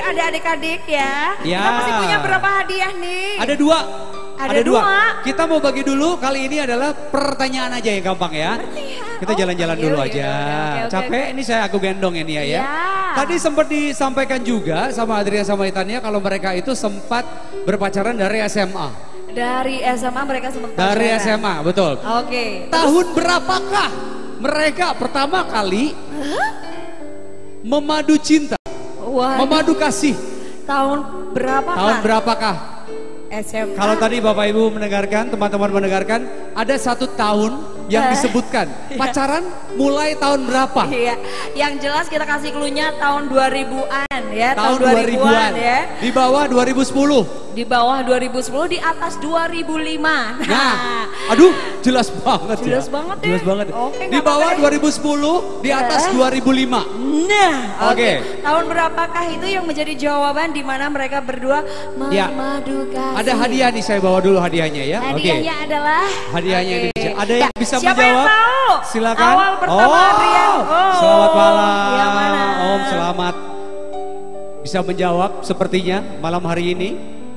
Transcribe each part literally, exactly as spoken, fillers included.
ada adik-adik ya. Ya. Kita masih punya berapa hadiah nih? Ada dua. Ada, ada dua. dua. Kita mau bagi dulu, kali ini adalah pertanyaan aja yang gampang ya. Pertanyaan. Kita jalan-jalan oh, dulu iya, aja. Iya, okay, okay, Capek, okay. ini saya aku gendong ini ya. ya. Ya. Tadi sempat disampaikan juga sama Adrian sama Etania kalau mereka itu sempat berpacaran dari S M A. Dari S M A mereka sempat pacaran. Dari S M A, betul. Oke. Okay. Tahun berapakah mereka pertama kali huh? memadu cinta? Waduh. Memadu kasih. Tahun berapakah? Tahun berapakah? S M A. Kalau tadi Bapak Ibu mendengarkan, teman-teman mendengarkan, ada satu tahun yang disebutkan. Pacaran mulai tahun berapa? Iya, yang jelas kita kasih cluenya tahun dua ribuan ya. Tahun, tahun dua ribuan ya. Di bawah dua ribu sepuluh. Di bawah dua ribu sepuluh, di atas dua ribu lima. Nah, nah aduh jelas banget jelas ya. Jelas banget ya. Jelas banget. Oke, di bawah dua ribu sepuluh, di atas uh. dua ribu lima. Nah, oke. Okay. Okay. Tahun berapakah itu yang menjadi jawaban di mana mereka berdua memadu kasih? Ya. Ada hadiah nih, saya bawa dulu hadiahnya ya. Hadiahnya okay. adalah hadiahnya okay. ini. Ada yang bisa Siapa menjawab? Yang tahu? Silakan. Awal pertama oh. Adrian. Oh. Selamat malam. Yang mana? Om, selamat. Bisa menjawab sepertinya malam hari ini.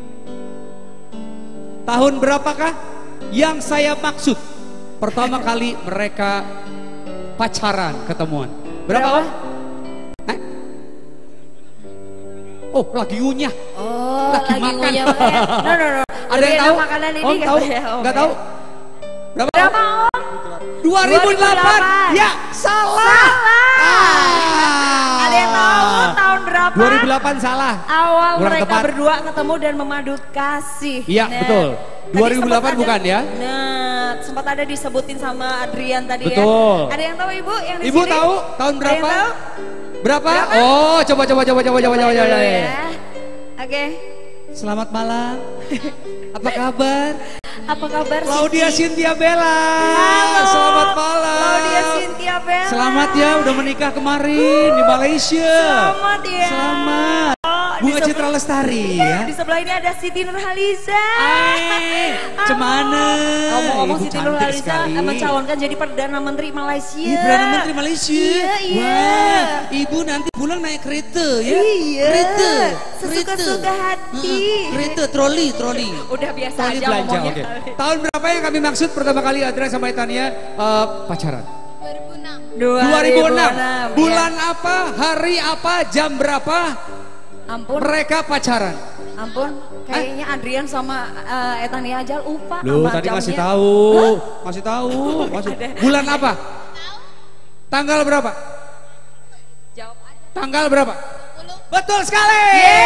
Tahun berapakah yang saya maksud pertama kali mereka pacaran ketemuan? Berapa? Berapa? Eh? Oh, lagi ngunyah. Oh, lagi, lagi makan. ngunyah. No, no, no. Ada yang tahu? Makanan ini Om tahu? ya, Om, Enggak ya. tahu? Berapa? Berapa, Om? dua ribu delapan. Ya, salah. Salah. Ah. Ada yang tahu tahun berapa? dua ribu delapan salah. Awal Kurang mereka tepat. berdua ketemu dan memadu kasih. Iya, nah, betul. dua ribu delapan ada, bukan ya? Nah, sempat ada disebutin sama Adrian tadi betul. ya. Ada yang tahu Ibu yang di Ibu sini? tahu tahun berapa? Tahu? Berapa? Berapa? Oh, coba coba coba coba coba coba coba. Ya. ya. Oke. Okay. Selamat malam. Apa kabar? Apa kabar? Claudia Cynthia Bella. Halo. Selamat malam. Claudia Cynthia Bella. Selamat ya, udah menikah kemarin uh, di Malaysia. Selamat ya. Selamat. Oh, Bunga Citra Lestari ya. Di sebelah ini ada Siti Nurhaliza. Ay, cemana? Ngomong-ngomong Siti Nurhaliza mencalonkan jadi Perdana Menteri Malaysia. Ibu Perdana Menteri Malaysia. Iya, iya. Wah, Ibu nanti pulang naik kereta ya. Iya. Kereta. Sesuka-suka hati. Uh, kereta, troli, troli. Udah biasa troli aja belanja, ngomongnya. Okay. Tahun berapa yang kami maksud pertama kali Adrian sama Etania uh, pacaran? dua ribu enam. dua ribu enam. Ya. Bulan apa, hari apa, jam berapa? Ampun. Mereka pacaran. Ampun, kayaknya eh? Adrian sama uh, Etania aja lupa. Loh, tadi jamnya. masih tahu. Hah? Masih tahu. Masih. Bulan apa? Tanggal berapa? Jawab aja. Tanggal berapa? sepuluh. Betul sekali.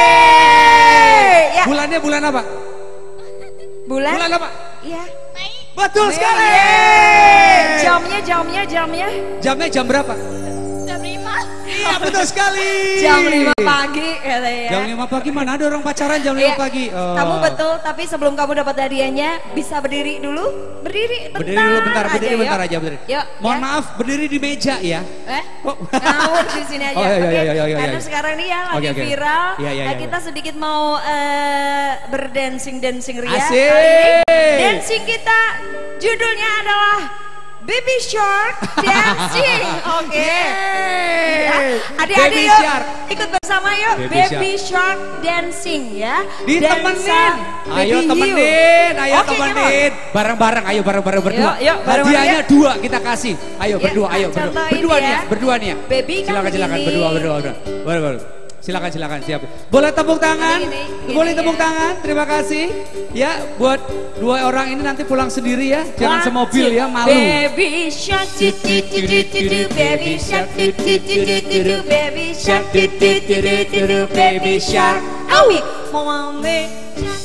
Yeay. Ya. Bulannya bulan apa? Bulan? Bulan apa? Iya. Mei. Betul Mei. sekali. Yeay. Jamnya, jamnya, jamnya. Jamnya jam berapa? Jam lima. Iya betul sekali. Jam lima pagi katanya. Jam lima pagi mana ada orang pacaran jam lima iya, pagi. Oh. Kamu betul, tapi sebelum kamu dapat hadiahnya bisa berdiri dulu. Berdiri bentar. Berdiri dulu bentar, berdiri aja, bentar yuk. aja berdiri. Yuk, Mohon ya. maaf, berdiri di meja ya. Eh? Oh. Ngawur di sini aja. Oh, iya, iya, Oke. iya, iya, iya, Karena iya. sekarang ini ya lagi Oke, oke. viral. Iya, iya, Nah, iya, kita iya. sedikit mau uh, berdancing-dancing ria. Asik. Kali ini dancing kita judulnya adalah Baby Shark Dancing. Oke. Okay. Ya. Adik-adik yuk Shark. ikut bersama yuk. Baby, Baby Shark. Shark Dancing ya. Ditemenin. Ayo Baby temenin, Hiu. ayo Oke, temenin. Bareng-bareng, ayo bareng-bareng berdua. Yuk, yuk, bareng-bareng Hadiahnya ya. dua kita kasih. Ayo Ya, berdua, ayo berdua. contoh Berdua ini nih ya, ya. berdua nih ya. Baby kan silakan silakan begini. berdua berdua berdua. Boleh boleh. Silakan silakan siap. Boleh tepuk tangan? Gini, gini, Boleh gini, tepuk ya. tangan. Terima kasih. Ya, buat dua orang ini nanti pulang sendiri ya. Jangan One, semobil two. ya, malu. Baby shark do do do do do do baby shark do do do do do do baby shark do do do do do do baby shark. Awi, mommy shark,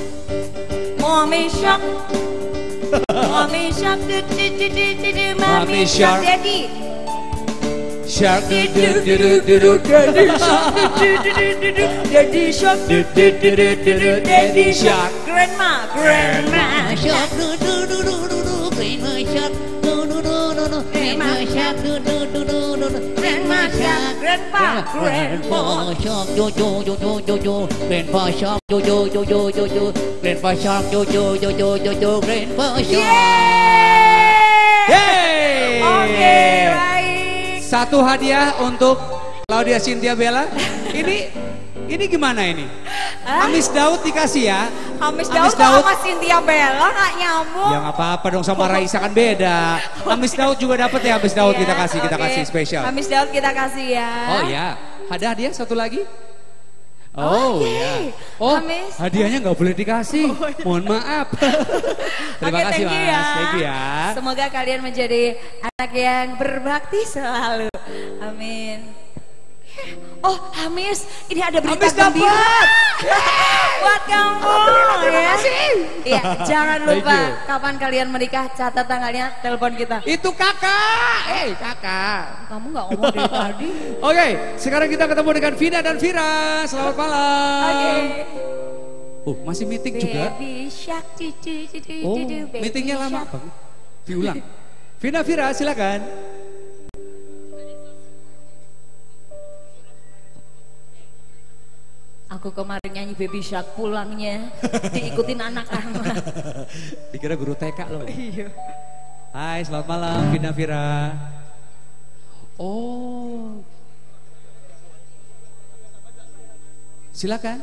mommy shark, mommy shark do do do do do do mommy shark. Daddy. Shark do do do do do do. Daddy shark do do do do do do daddy shark. Grandma, grandma Shark do do do do do do, grandma shark do do do do do, grandma shark do do do do do do, grandma shark, grandpa, grandpa. grandpa shark yo yo yo yo yo yo, grandpa shark yo yo yo yo yo yo, grandpa shark yo yo yo yo yo yo, grandpa shark. Yeay. Oke, baik. Satu hadiah untuk Claudia Cynthia Bella. Ini Ini gimana ini? Hah? Amis Daud dikasih ya? Amis Daud sama Cynthia Bella gak nyambung. Ya gak apa-apa dong, sama Raisa kan beda. Amis Daud juga dapat ya, Amis Daud Iya, kita kasih, kita oke. kasih spesial. Amis Daud kita kasih ya. Oh ya, ada hadiah satu lagi? Oh, Oh, oke. ya. Oh, Amis. hadiahnya nggak boleh dikasih. Mohon maaf. Terima Oke, kasih thank you Mas. ya. Thank you ya. Semoga kalian menjadi anak yang berbakti selalu. Amin. Oh, Hamis, ini ada berita Hamis gembira dapat. buat kamu. Terima Ya. kasih. Iya, jangan Thank lupa you. kapan kalian menikah, catat tanggalnya, telepon kita. Itu kakak. Eh, kakak. Kamu nggak ngomong dari tadi. Oke, sekarang kita ketemu dengan Vina dan Vira. Selamat malam. Oke. Oh, masih meeting juga. Baby shark, du, du, du, du, Oh, du, du, baby meetingnya lama shark. banget. Diulang. Vina, Vira, silakan. Aku kemarin nyanyi Baby Shark pulangnya diikutin anak-anak. Dikira guru T K loh. Iya. Hai, selamat malam Vina, Vira. Oh. Silakan.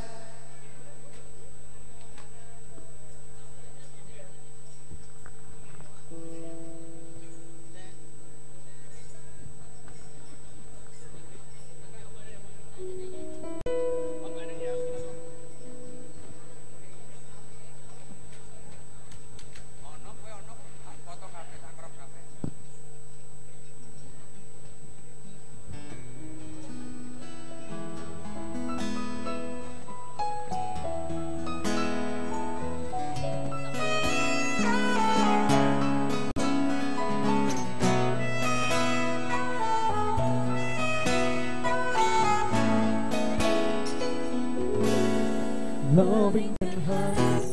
Loving can hurt.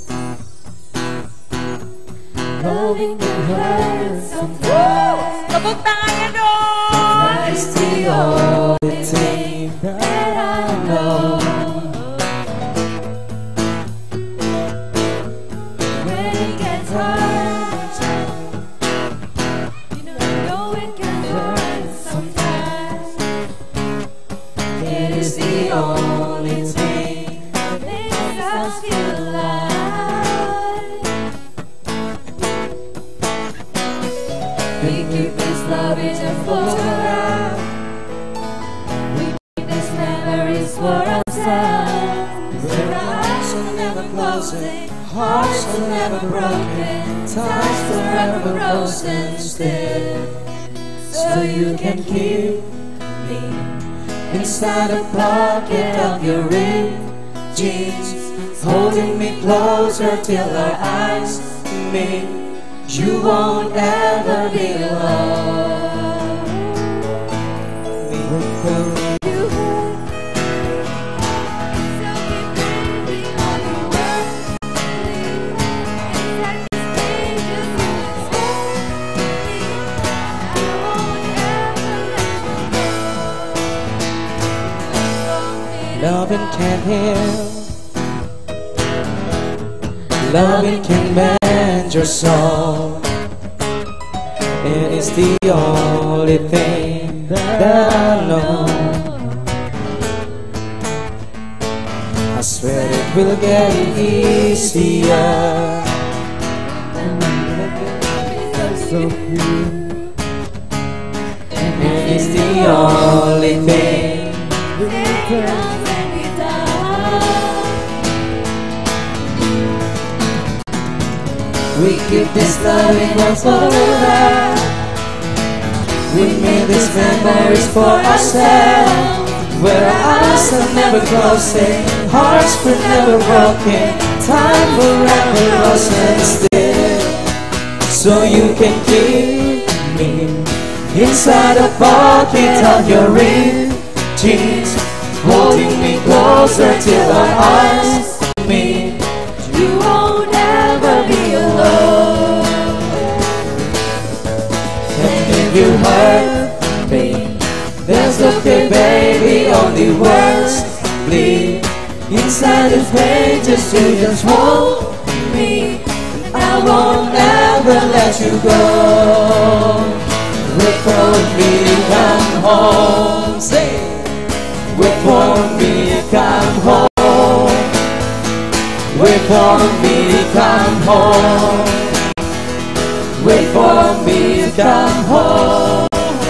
Loving can hurt sometimes. Tepuk tangannya dong. It's the only thing that I know. When it gets hurt, you know it can hurt sometimes. It is the only thing. We keep this love in a photograph. We keep these memories for ourselves. Where our eyes are never closing, hearts are never broken, ties forever frozen still. So you can keep me inside the pocket of your ripped jeans, holding me closer till our eyes meet. You won't ever be alone. You hurt. So keep breathing on the world. Inside this cage, just hold me. I won't ever let you go. Loving can heal. Loving can mend your soul. It is the only thing that I know. I swear it will get easier. So it is the only thing that can be done. We keep this love in our photograph. We made these memories for ourselves. Where our eyes are never closing, hearts were never broken, time forever frozen still. So you can keep me inside the pocket of your ripped jeans, holding me closer till our eyes meet. You won't ever be alone. And if you hurt me, that's okay, baby. Only words bleed inside the pages. You just hold me. I won't ever let you go. Wait for me to come home. Say, wait for me to come. Wait for me to come home. Wait for me to come home.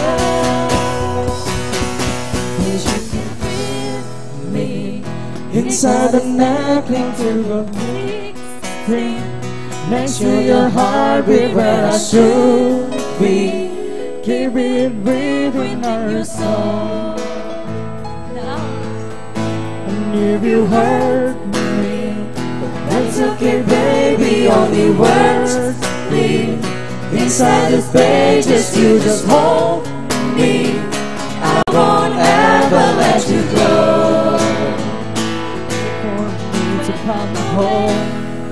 Wish you could feel me inside the night, cling to a big screen. Make sure your heart be where I should be. Keep it breathing on your soul. And if you hurt me, that's okay, baby. Only words leave inside these pages. You just hold me. I won't ever let you go. For me to come home,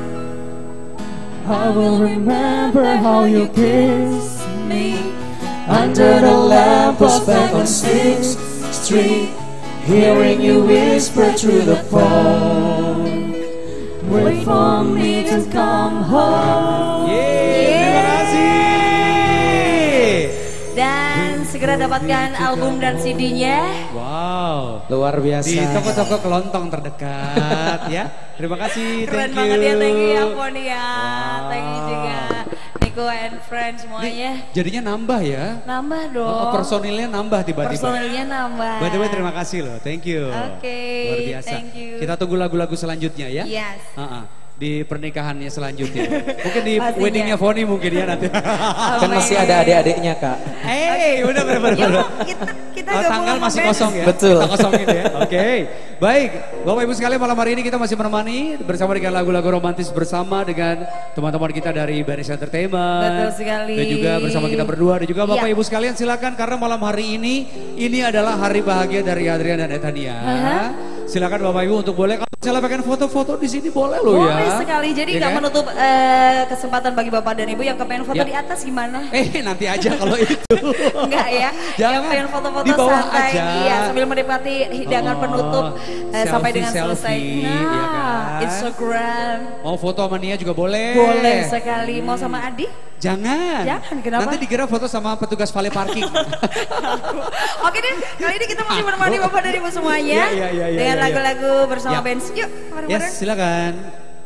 I will remember how you kissed me under the lamppost back on sixth Street, hearing you whisper through the phone. Wait for me to come home. Yeay, terima kasih. Dan segera dapatkan album dan C D-nya. Wow, Luar biasa. di toko-toko kelontong terdekat ya. Terima kasih, Keren thank you. banget ya, thank you ya Pon ya. Wow. Thank you juga Nico and friends semuanya. Jadinya nambah ya. Nambah dong. Oh, personilnya nambah tiba-tiba. Personilnya nambah. By the way, terima kasih loh, thank you. Oke, Luar biasa. thank you. Kita tunggu lagu-lagu selanjutnya ya. Yes. Uh-uh. Di pernikahannya selanjutnya. Mungkin di Pastinya. weddingnya Foni mungkin ya nanti. Kan masih ada adik-adiknya, Kak. Eh, udah benar Ya, benar. kita kita Oh, gabung tanggal sama masih band. kosong ya? Betul. Kita kosongin ya. Oke. Baik, Bapak Ibu sekalian, malam hari ini kita masih menemani bersama dengan lagu-lagu romantis bersama dengan teman-teman kita dari Baris Entertainment. Betul sekali. Dan juga bersama kita berdua dan juga Bapak Ya. Ibu sekalian silakan, karena malam hari ini ini adalah hari bahagia dari Adrian dan Etania. Aha. Silakan Bapak Ibu untuk boleh kalau misalnya pengen foto-foto di sini boleh loh ya. Boleh sekali, jadi Ya nggak kan? menutup eh, kesempatan bagi Bapak dan Ibu yang kepengen foto Ya. di atas gimana? Eh nanti aja kalau itu. Enggak ya, Jangan, yang pengen foto-foto di bawah santai, aja. iya sambil menikmati hidangan Oh, penutup eh, sampai dengan selfie, selesai. selfie, Nah, ya kan? Instagram Mau foto sama Nia juga boleh. boleh sekali. Mau sama Adi? Jangan. Jangan, kenapa? Nanti dikira foto sama petugas valet parking. Oke deh, kali ini kita masih menemani Bapak dan Ibu semuanya Iya, iya, iya, iya, dengan iya. lagu-lagu bersama Ya. band. Yuk, bareng-bareng. Yes, silakan.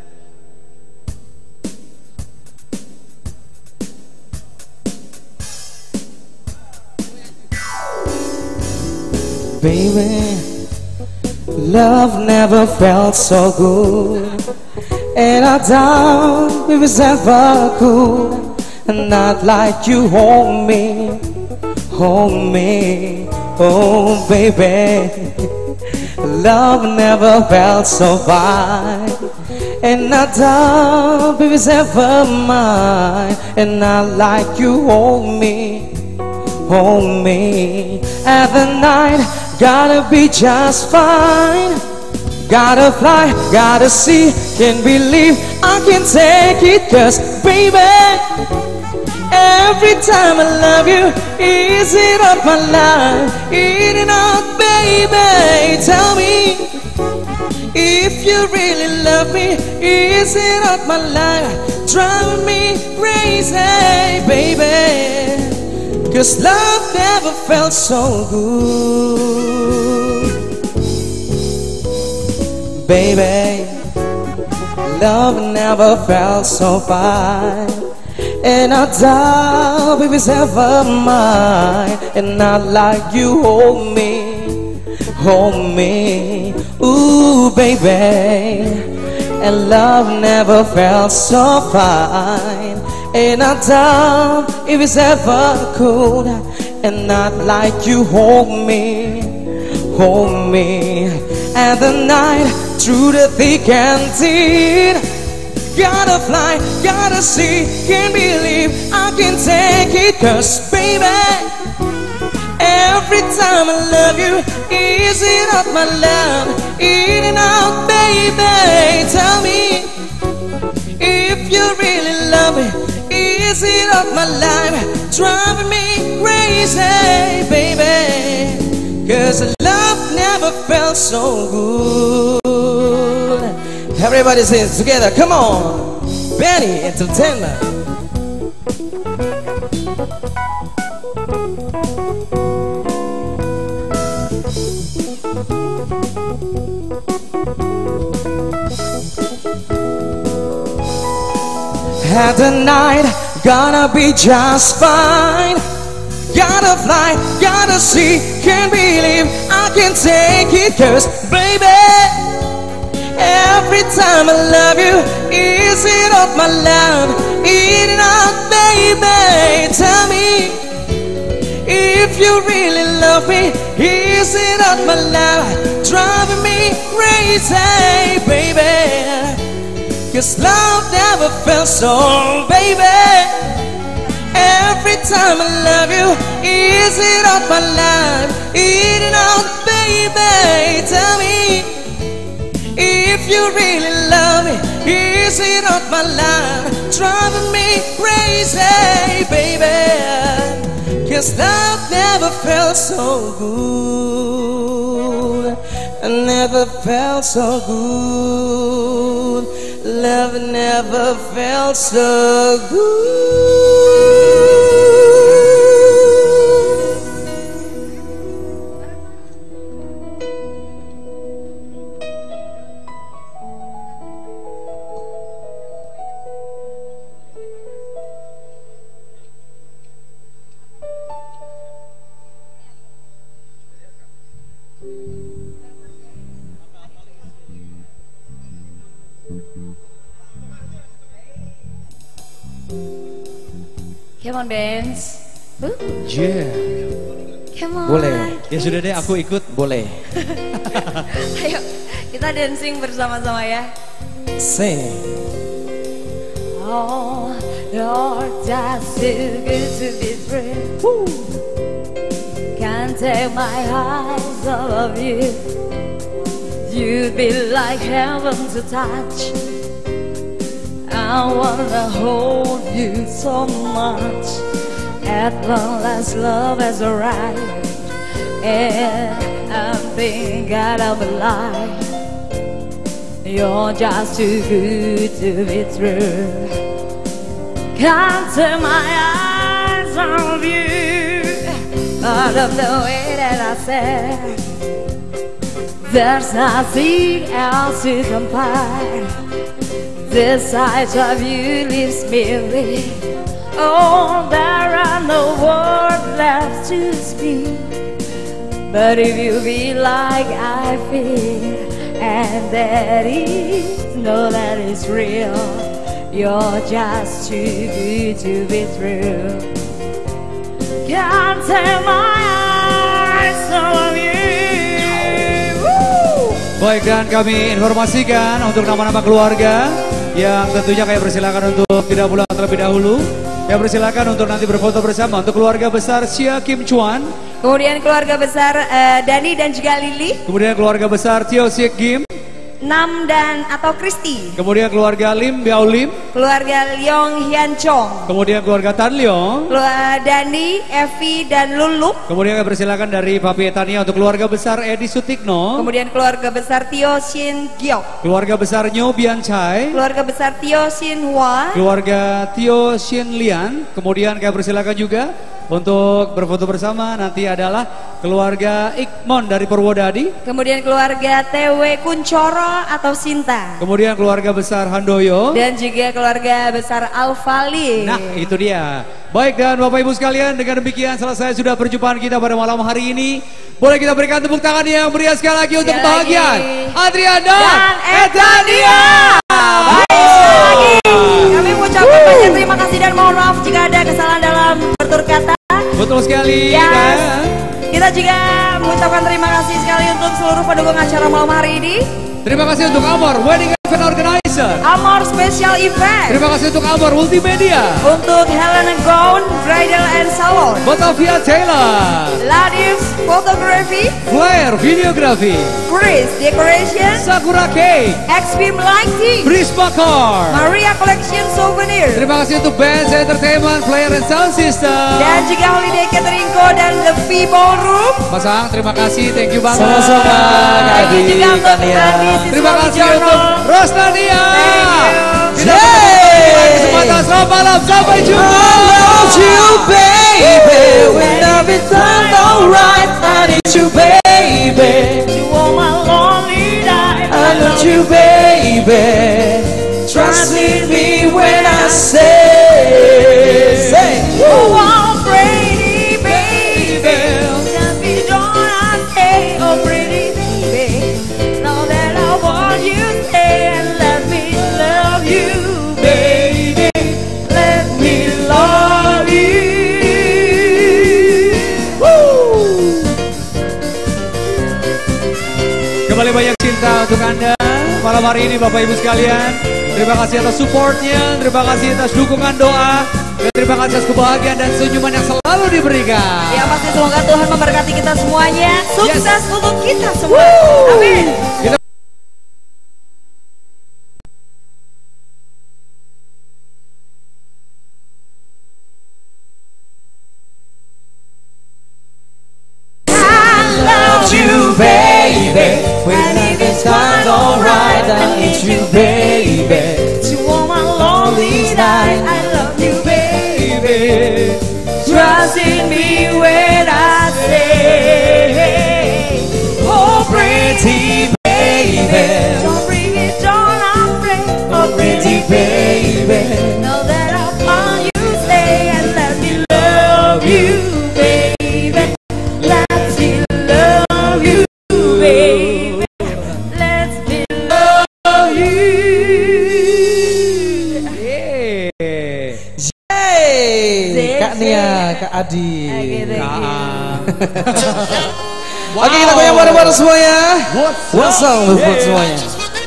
Baby, love never felt so good, and I doubt if it's ever cool. And not like you hold me, hold me, oh baby. Love never felt so fine, and I doubt if it's ever mine. And not like you hold me, hold me. And the night gotta be just fine. Gotta fly, gotta see, can't believe I can take it. Cause baby, every time I love you, is it up my life? In and out, baby. Tell me, if you really love me, is it up my life? Driving me crazy, baby. Cause love never felt so good. Baby, love never felt so fine, and I doubt if it's ever mine. And not like you hold me, hold me, ooh baby. And love never felt so fine, and I doubt if it's ever cool. And not like you hold me, hold me. And the night through the thick and thin, gotta fly, gotta see, can't believe I can take it. Cause baby, every time I love you, is it up my love? In and out, baby. Tell me, if you really love me, is it up my life? Driving me crazy, baby. Cause love never felt so good. Everybody sings together, come on. Benny Entertainment. And tonight gonna be just fine. Gotta fly, gotta see, can't believe I can take it. Cause baby, every time I love you, is it all my love? Is it all, baby? Tell me, if you really love me, is it all my love? Driving me crazy, baby. Cause love never felt so, baby. Every time I love you, is it all my life? Is it all, baby? Tell me, if you really love me, is it all my life? Driving me crazy, baby. Cause love never felt so good. I never felt so good. Love never felt so good. Come on, Benz. Uh. Yeah. Come on. Boleh. Ya sudah deh, aku ikut. Boleh. Ayo, kita dancing bersama-sama ya. Sing. Oh, Lord, that's too good to be true. Can't take my eyes off of you. You'd be like heaven to touch. I wanna hold you so much. At long last love has arrived, and I'm thinking God of a lie. You're just too good to be true. Can't turn my eyes on you. Out of the way that I said, there's nothing else to compare. The sight of you leaves me weak. Oh, there are no words left to speak. But if you feel like I feel, and that is, know that it's real, you're just too good to be true. Can't take my eyes off you. Woo! Baik, dan kami informasikan untuk nama-nama keluarga yang tentunya kami persilakan untuk tidak pulang terlebih dahulu. Yang persilakan untuk nanti berfoto bersama untuk keluarga besar Sia Kim Chuan. Kemudian keluarga besar uh, Dani dan juga Lili. Kemudian keluarga besar Tio Siek Kim. Nam dan atau Kristi. Kemudian keluarga Lim Biao Lim. Keluarga Leong Hian Chong. Kemudian keluarga Tan Leong. Keluarga Dani, Evi dan Lulup. Kemudian kami persilakan dari Papi Etania untuk keluarga besar Edi Sutikno. Kemudian keluarga besar Tio Shin Giok. Keluarga besar Nyo Bian Chai. Keluarga besar Tio Shin Hua. Keluarga Tio Shin Lian. Kemudian kami persilakan juga untuk berfoto bersama nanti adalah keluarga Ikmon dari Purwodadi. Kemudian keluarga T W Kuncoro atau Sinta. Kemudian keluarga besar Handoyo. Dan juga keluarga besar Alfali. Nah, itu dia. Baik, dan Bapak Ibu sekalian, dengan demikian selesai sudah perjumpaan kita pada malam hari ini. Boleh kita berikan tepuk tangan yang meriah sekali lagi untuk kebahagiaan Adrian dan Etania. Baik, sekali lagi kami mengucapkan banyak terima kasih dan mohon maaf jika ada kesalahan dalam bertutur kata. Betul sekali. Yes. Kan? Kita juga mengucapkan terima kasih sekali untuk seluruh pendukung acara malam hari ini. Terima kasih untuk Amor Wedding Event Organizer. Amor Special Event. Terima kasih untuk Amor Multimedia. Untuk Helena Gown Bridal and Salon. Batavia Taylor. Ladies Photography. Flair Videography. Chris Decoration. Sakura Cake. X-Beam Lighting. Prisma Car. Maria Collection Souvenir. Terima kasih untuk Benz Entertainment, Flair and Sound System. Dan juga Holiday Catering Co dan The V Ballroom. Mas Ang, terima kasih, thank you banget. Sama-sama, Thank you juga untuk Andi Siswa Terima kasih Wijono. untuk Rosnania. Thank you. Kita kesempatan selamat malam, sampai jumpa. I love you, baby. When everything's alright, I need you, baby. You are my lonely night. I love you, baby. Trust me when I say Kembali banyak cinta untuk Anda malam hari ini Bapak Ibu sekalian. Terima kasih atas supportnya, terima kasih atas dukungan doa, dan terima kasih atas kebahagiaan dan senyuman yang selalu diberikan. Ya pasti semoga Tuhan memberkati kita semuanya. Sukses yes. untuk kita semua. Woo. Amin. Kita baby, when it's not alright, I need you, baby. To all my lonely night, I love you, baby. Trust in me when I say, oh pretty baby, don't bring it on, I'm afraid. oh pretty baby, know that I'll find you, stay and let me love you, baby. Let me love you. Kak Nia, Kak Adi. Wow. Oke, kita goyang bareng-bareng semuanya. What's up buat semuanya?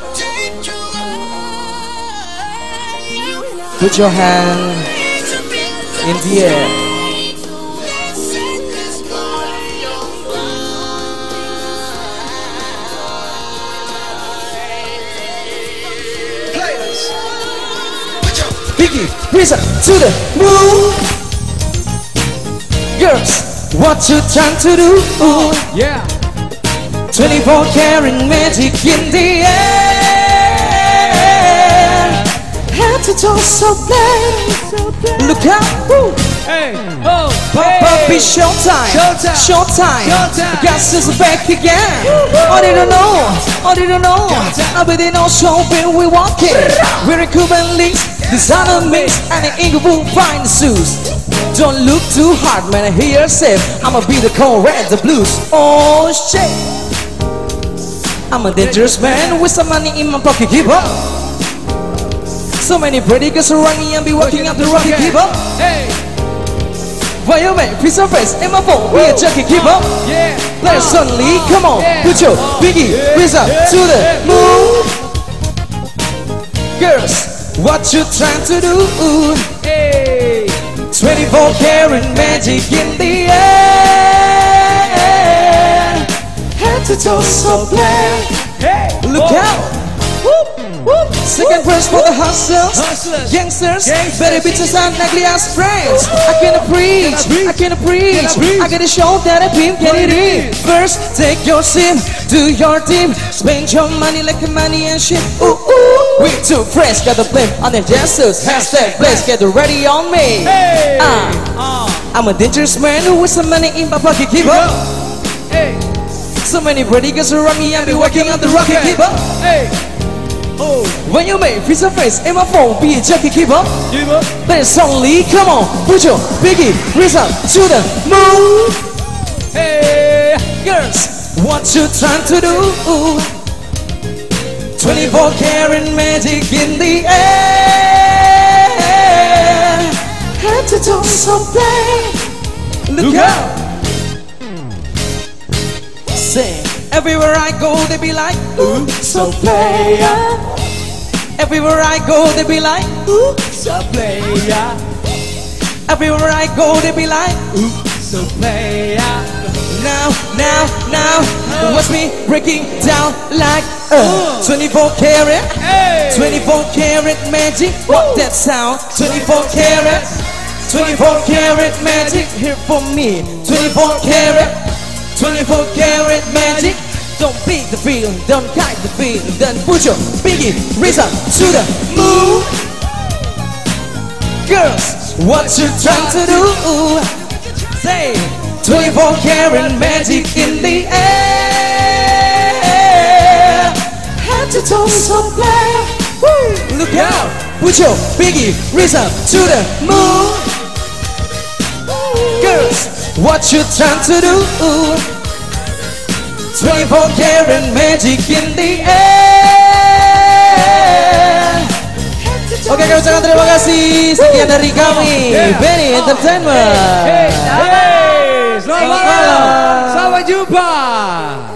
Put your hand in the air. Biggie, raise up to the moon. Girls, what you trying to do? Yeah. twenty-four karat magic in the air. Head to toe so blind. Look out, woo. Hey, oh, Pop hey. up, it's showtime. Showtime. Showtime. Showtime. Guess it's back again. Oh, they don't know. Oh, they don't know. I bet they know shopping we walking. Wearing Cuban links, designer mix, and an Inglewood fine suits. Don't look too hard, man. I hear yourself. I'ma be the cold red, the blues. Oh shit. I'm a dangerous man with some money in my pocket. Keep up. So many pretty girls around me and be walking up the rocket. Keep up. Hey. Why you make piece of face in my phone? We a junkie. Keep up. Yeah. Let's suddenly come on. Put your biggie raise up to the moon. Girls, what you trying to do? Hey. twenty-four karat magic in the air. Head to toe so black. Hey. Look oh. out. Whoop, whoop. Second verse for the hustlers, Hustlers. gangsters, Gangsters. better bitches and ugly ass friends. I can't preach, I can't preach. I gotta show that I pimp get it in. First, take your sim, do your team, spend your money like a money and shit. Ooh ooh, we too fresh, got the blame on the dancers. Hashtag bless, get ready on me. Hey. Ah, Uh. I'm a dangerous man with some money in my pocket. Keep up. Hey. So many pretty girls around me and be working on the rocket. Keep up. Hey. Oh. When you make piece of face in my phone, be a junkie, keep up. Keep up. Let's only come on, put your biggie, raise up to the moon. Hey. Girls, what you trying to do? twenty-four karat magic in the air. Head to toe so black. Look out. Say, everywhere I go, they be like, ooh, so player. Everywhere I go, they be like, ooh, so player. Everywhere I go, they be like, ooh, so player. Now, now, now, watch me breaking down like uh, twenty-four karat, Hey. twenty-four karat magic. What that sound? twenty-four karat, twenty-four karat magic. Here for me, twenty-four karat, twenty-four karat magic. Don't beat the feeling, don't kite the feeling. Then put your biggie raise up to the moon. Girls, what you trying to do? Say, twenty-four karat magic in the air. Head to toe so black. Woo. Look out, put your biggie raise up to the moon. Girls, what you trying to do? twenty-four karat magic in the air. Oke, kami ucapkan terima kasih. Sekian dari kami, Benny Entertainment. Hey, selamat malam. Sampai jumpa.